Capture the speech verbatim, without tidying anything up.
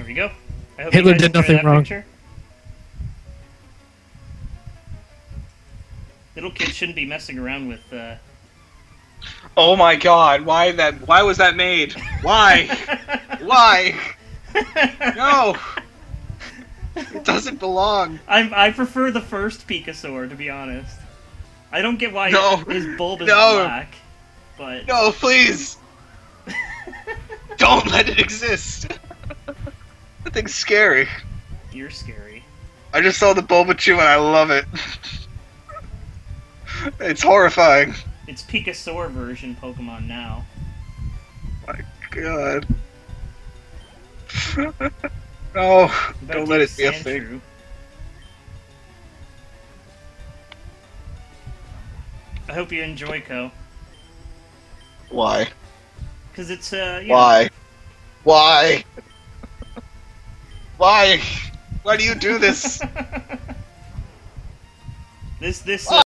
we go. I hope Hitler you guys did enjoy nothing that wrong. picture. Little kids shouldn't be messing around with. Uh... Oh my God! Why that? Why was that made? Why? Why? No! It doesn't belong. I I prefer the first Pikasaur, to be honest. I don't get why No. his bulb is No. black, but No, please! Don't let it exist! That thing's scary. You're scary. I just saw the Bulbachew and I love it. It's horrifying. It's Pikasaur version Pokemon now. My God. No, About don't to let use it be a thing. Sandshrew. I hope you enjoy Ko. Why? Because it's, uh, you Why? know, Why? Why? Why do you do this? this, this, uh,